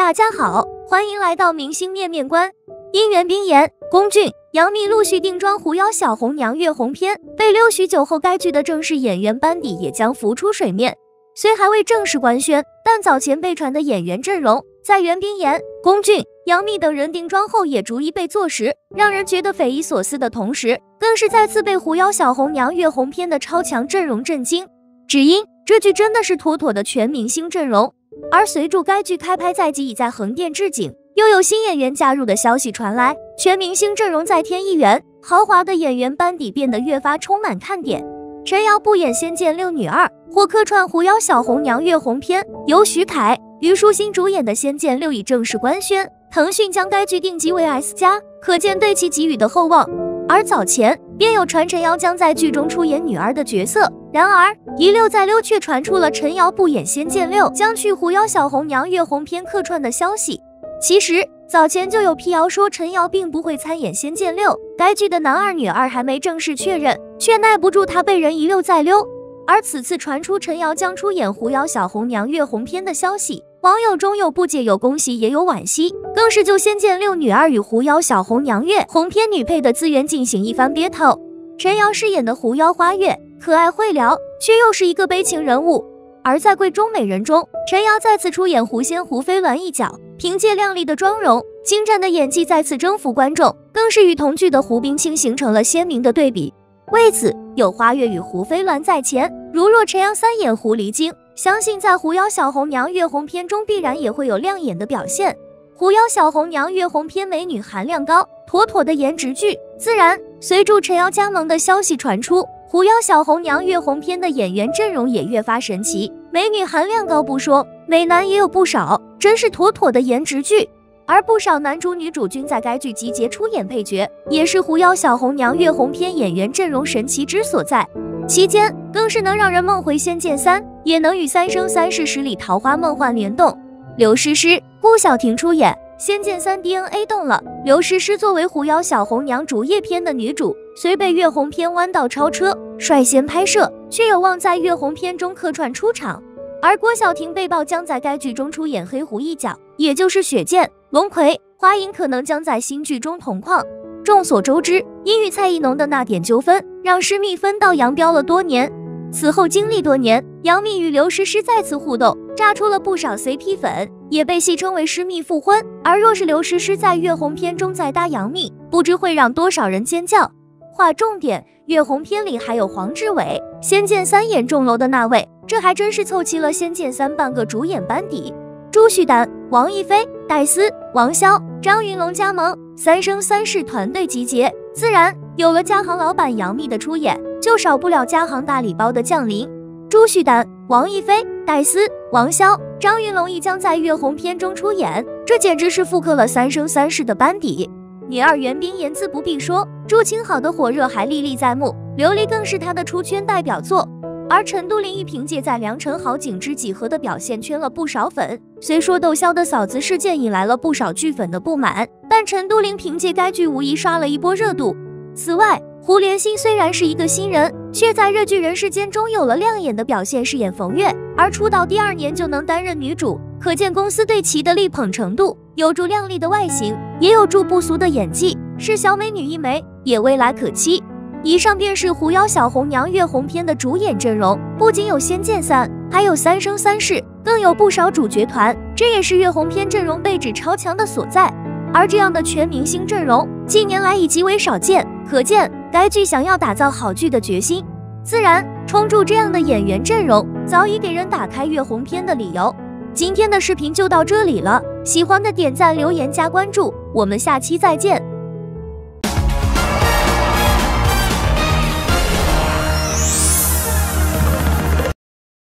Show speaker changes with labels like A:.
A: 大家好，欢迎来到明星面面观。因袁冰妍、龚俊、杨幂陆续定妆狐妖小红娘月红篇，被溜许久后，该剧的正式演员班底也将浮出水面。虽还未正式官宣，但早前被传的演员阵容，在袁冰妍、龚俊、杨幂等人定妆后也逐一被坐实，让人觉得匪夷所思的同时，更是再次被狐妖小红娘月红篇的超强阵容震惊。只因这剧真的是妥妥的全明星阵容。而随着该剧开拍在即，已在横店置景，又有新演员加入的消息传来，全明星阵容再添一员，豪华的演员班底变得越发充满看点。陈瑶不演《仙剑六女二》，或客串狐妖小红娘月红篇，由徐凯、虞书欣主演的《仙剑六》已正式官宣，腾讯将该剧定级为 S+，可见对其给予的厚望。而早前便有传陈瑶将在剧中出演女二的角色，然而一溜再溜却传出了陈瑶不演《仙剑六》，将去狐妖小红娘月红篇客串的消息。其实早前就有辟谣说陈瑶并不会参演《仙剑六》，该剧的男二女二还没正式确认，却耐不住她被人一溜再溜。而此次传出陈瑶将出演狐妖小红娘月红篇的消息，网友中有不解，有恭喜，也有惋惜，更是就《仙剑六女二》与狐妖小红娘月红篇女配的资源进行一番 battle。陈瑶饰演的狐妖花月可爱会聊，却又是一个悲情人物。而在贵中美人中，陈瑶再次出演狐仙胡飞鸾一角，凭借靓丽的妆容、精湛的演技再次征服观众，更是与同剧的胡冰卿形成了鲜明的对比。为此，有花月与胡飞鸾在前，如若陈瑶三演狐狸精，相信在狐妖小红娘月红篇中必然也会有亮眼的表现。狐妖小红娘月红篇美女含量高，妥妥的颜值剧。自然，随着陈瑶加盟的消息传出，狐妖小红娘月红篇的演员阵容也越发神奇，美女含量高不说，美男也有不少，真是妥妥的颜值剧。而不少男主女主均在该剧集结出演配角，也是狐妖小红娘月红篇演员阵容神奇之所在。期间更是能让人梦回《仙剑三》，也能与《三生三世十里桃花》梦幻联动。刘诗诗、顾晓婷出演《仙剑三》DNA 动了。刘诗诗作为狐妖小红娘竹叶篇的女主，虽被月红篇弯道超车，率先拍摄，却有望在月红篇中客串出场。而郭晓婷被曝将在该剧中出演黑狐一角，也就是雪见、龙葵、花影可能将在新剧中同框。众所周知，因与蔡艺农的那点纠纷，让诗蜜分道扬镳了多年。此后经历多年，杨幂与刘诗诗再次互动，炸出了不少 CP 粉，也被戏称为诗蜜复婚。而若是刘诗诗在月红篇中再搭杨幂，不知会让多少人尖叫。划重点，月红篇里还有黄志伟，仙剑三演钟楼的那位，这还真是凑齐了仙剑三半个主演班底。朱旭丹、王一菲、戴思、王骁、张云龙加盟，三生三世团队集结，自然有了嘉行老板杨幂的出演，就少不了嘉行大礼包的降临。朱旭丹、王一菲、戴思、王骁、张云龙亦将在月红篇中出演，这简直是复刻了三生三世的班底。女二袁冰妍自不必说，祝清好的火热还历历在目，琉璃更是她的出圈代表作。而陈都灵亦凭借在梁晨好景之几何的表现圈了不少粉。虽说窦骁的嫂子事件引来了不少剧粉的不满，但陈都灵凭借该剧无疑刷了一波热度。此外，胡连心虽然是一个新人，却在日剧《人世间》中有了亮眼的表现，饰演冯月，而出道第2年就能担任女主，可见公司对其的力捧程度。有助靓丽的外形，也有助不俗的演技，是小美女一枚，也未来可期。以上便是狐妖小红娘月红篇的主演阵容，不仅有仙剑三，还有三生三世，更有不少主角团，这也是月红篇阵容被指超强的所在。而这样的全明星阵容，近年来已极为少见，可见该剧想要打造好剧的决心。自然，冲住这样的演员阵容，早已给人打开月红篇的理由。今天的视频就到这里了，喜欢的点赞、留言、加关注，我们下期再见。